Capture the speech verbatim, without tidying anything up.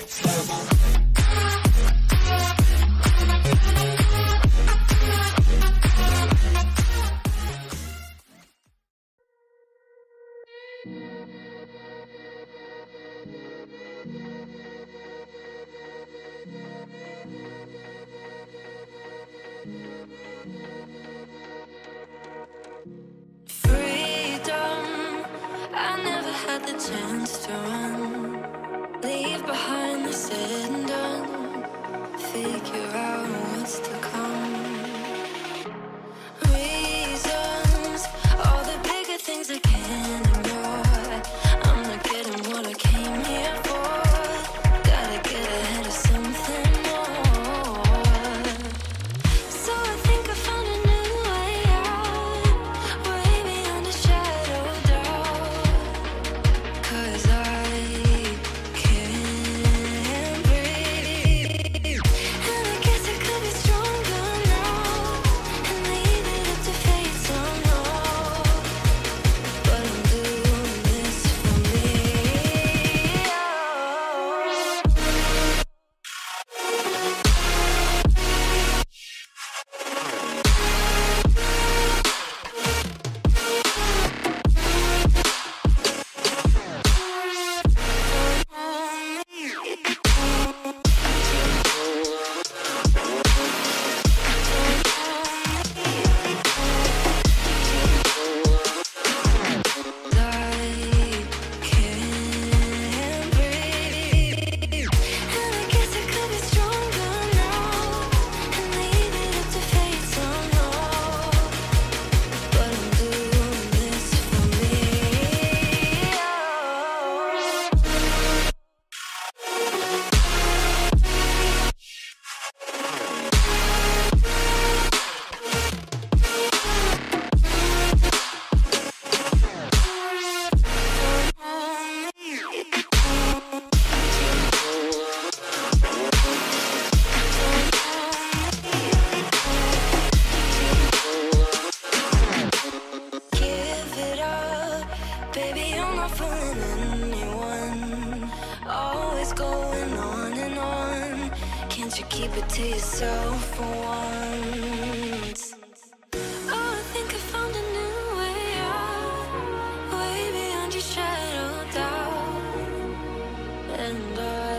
Freedom, I never had the chance to run. Leave behind the said and done. Figure out what's to come. Reasons, all the bigger things I can't ignore. I'm not getting what I came here for. Gotta get ahead of something more. So I think I found a new way out, way beyond a shadow of doubt. 'Cause I can't breathe, and I guess I could be stronger now, and leave it up to fate somehow. But I'm doing this for me. Give it up, baby, I'm not fooling anyone. Always going on and on. Can't you keep it to yourself for once? Oh, I think I found a new way out, way beyond your shadow of doubt. And I